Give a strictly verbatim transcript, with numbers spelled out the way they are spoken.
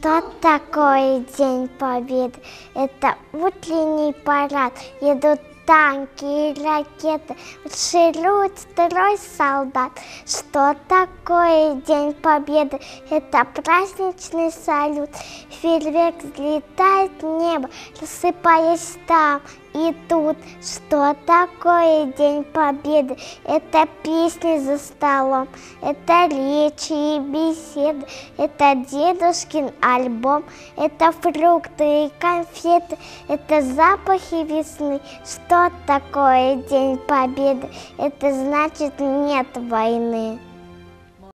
Что такое День Победы? Это утренний парад, едут танки и ракеты, марширует строй солдат. Что такое День Победы? Это праздничный салют, фейерверк взлетает в небо, рассыпаясь там и тут. Что такое День Победы? Это песни за столом, это речи и беседы, это дедушкин альбом, это фрукты и конфеты, это запахи весны. Что такое День Победы? Это значит нет войны.